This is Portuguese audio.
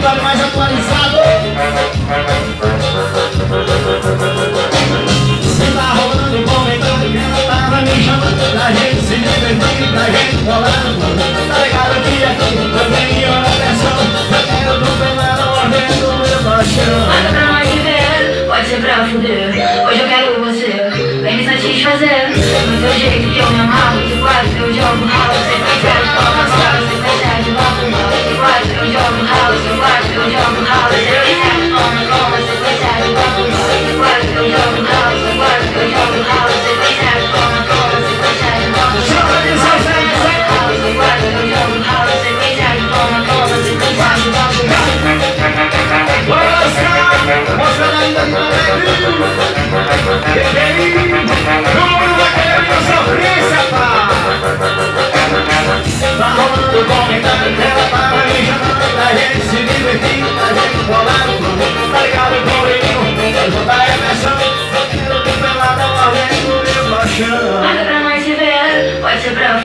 mais atualizado. Você tá rolando e comentando que ela tava me chamando pra gente se divertir, pra gente rolar no mundo. Tá ligado que aqui eu tenho uma pressão. Eu quero do penal mordendo o meu paixão. Manda pra nós viver, pode ser pra fuder. Hoje eu quero você, vem me satisfazer. Do teu jeito que eu me amarro, de quase eu jogo ralo. Você percebe como só, você percebe logo mal. De quase eu jogo ralo, de quase eu jogo ralo. Você percebe como, você percebe logo mal. De quase eu jogo ralo, de quase eu jogo ralo. Você percebe como, você percebe logo mal. De quase eu jogo ralo, você percebe como, você percebe logo mal. Bora, Oscar! Mostra na linda do Alegre!